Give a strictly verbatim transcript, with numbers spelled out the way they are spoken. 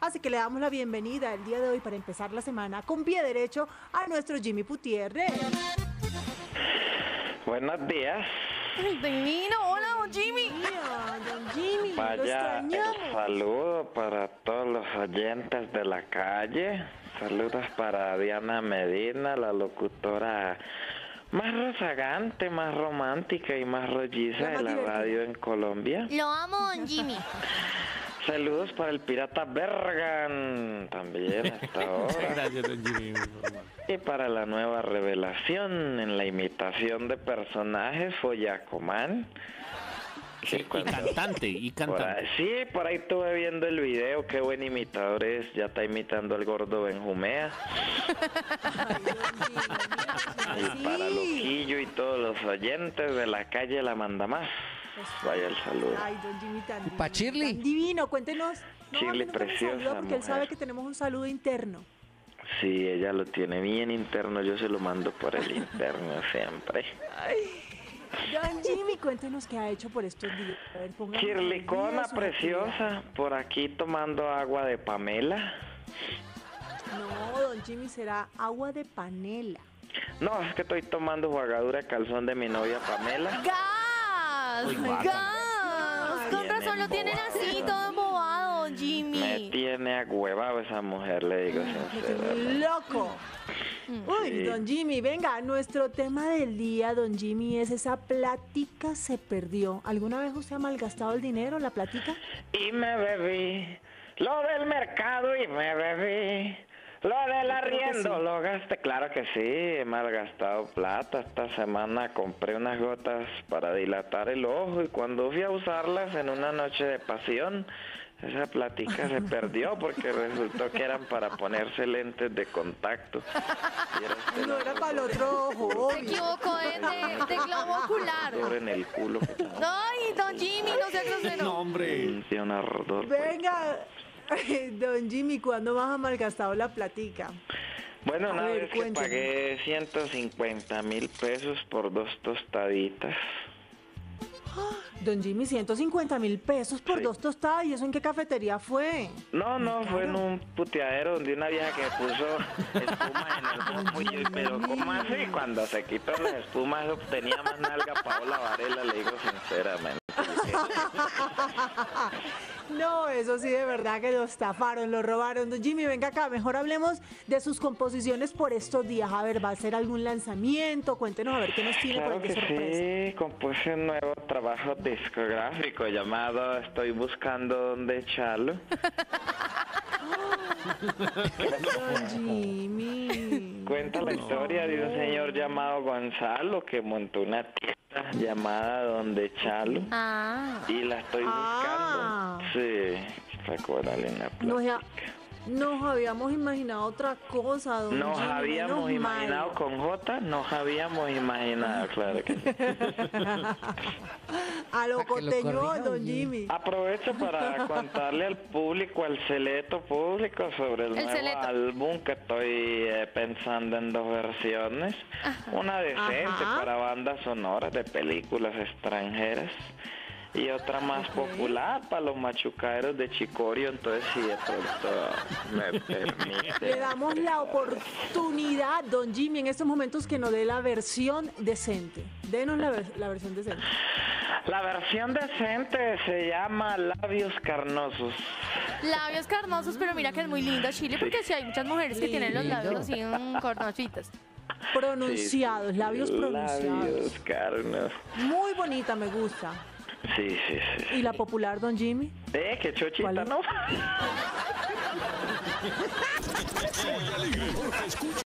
Así que le damos la bienvenida el día de hoy para empezar la semana con pie derecho a nuestro Jimmy Gutiérrez. Buenos días. Ay, divino, hola, don Jimmy. Mira, don Jimmy, lo Vaya, el extrañamos. saludo para todos los oyentes de la calle. Saludos para Diana Medina, la locutora más rozagante, más romántica y más rolliza La de más la divertida. radio en Colombia. Lo amo, don Jimmy. Saludos para el pirata Bergan, también hasta ahora. Gracias, don Jimmy. Y para la nueva revelación en la imitación de personajes, Follacomán. Sí, y cuando- cantante, y Por cantante. ahí, sí, por ahí estuve viendo el video, qué buen imitador es, ya está imitando al gordo Benjumea. Ay, don Jimmy, Y para sí. Loquillo y todos los oyentes de la calle La Manda Más, vaya el saludo. Ay, don Jimmy tan divino. pa' Shirley? Tan divino, cuéntenos. No, Shirley, a mí no me preciosa saluda porque él mujer. sabe que tenemos un saludo interno. Sí, ella lo tiene bien interno, yo se lo mando por el interno siempre. Don Jimmy, cuéntenos qué ha hecho por estos días. A ver, pónganos al día Chirlicona de sus preciosa, por aquí tomando agua de Pamela. actividades. No, don Jimmy, será agua de panela. No, es que estoy tomando jugadura de calzón de mi novia Pamela. ¡Gas! Uy, guácala. ¡Gas! Con Bien razón lo tienen así, todo embobado, don Me Jimmy. tiene agüevado esa mujer, le digo Me tiene sinceramente. loco. Uy, Sí. don Jimmy, venga, nuestro tema del día, don Jimmy, es esa plática se perdió. ¿Alguna vez usted ha malgastado el dinero, la plática? Y me bebí lo del mercado y me bebí lo del Yo creo que arriendo, sí. lo gasté. Claro que sí, he malgastado plata. Esta semana compré unas gotas para dilatar el ojo y cuando fui a usarlas en una noche de pasión, esa plática se perdió porque resultó que eran para ponerse lentes de contacto. Y era este No era para el otro ojo, Se obvio. equivocó de, de, de globo ocular. ardor en el culo. Que tengo. Ay, don Jimmy, no sea No, grosero. hombre. Tiene un ardor. Venga, don Jimmy, ¿cuándo más ha malgastado la plática? Bueno, A una ver, vez que cuénteme. pagué ciento cincuenta mil pesos por dos tostaditas. Don Jimmy, ciento cincuenta mil pesos por Sí. dos tostadas. ¿Y eso en qué cafetería fue? No, no, Muy fue en caro. un puteadero donde una vieja que puso espuma en el moco y yo, pero ¿cómo así? Cuando se quitó las espumas eso tenía más nalga Paola Varela, le digo sinceramente. No, eso sí, de verdad que lo estafaron, lo robaron. Don Jimmy, venga acá, mejor hablemos de sus composiciones por estos días. A ver, ¿va a ser algún lanzamiento? Cuéntenos a ver qué nos tiene por Claro ahí de que sorpresa. sí, compuse un nuevo trabajo discográfico llamado Estoy buscando dónde echarlo. Don Jimmy. Cuenta la por historia de un favor. señor llamado Gonzalo que montó una tienda llamada Donde Echarlo. Ah. Y la estoy Ah. buscando. Sí, recuérdale una Nos, plática. ha- nos habíamos imaginado otra cosa, don Nos Jimmy, habíamos menos imaginado mal. con J, nos habíamos imaginado, claro que sí. A lo Pa' que lo coteñón, corrija, don oye. Jimmy. Aprovecho para contarle al público, al selecto público, sobre el, El nuevo selecto. álbum que estoy eh, pensando en dos versiones. Una decente Ajá. para bandas sonoras de películas extranjeras. Y otra más Ok. popular para los machucaderos de Chicorio, entonces si de pronto me permite. Le damos la oportunidad, don Jimmy, en estos momentos que nos dé la versión decente. Denos la, ver- la versión decente. La versión decente se llama Labios Carnosos. Labios carnosos, pero mira que es muy lindo Chile porque sí hay muchas mujeres que tienen los labios así mm, cornositos. Pronunciados, Sí, labios pronunciados. Labios carnosos. Muy bonita, me gusta. Sí, sí, sí. ¿Y la popular, don Jimmy? Eh, qué chochita, ¿Cuál es? ¿no? Muy alegre porque escucha.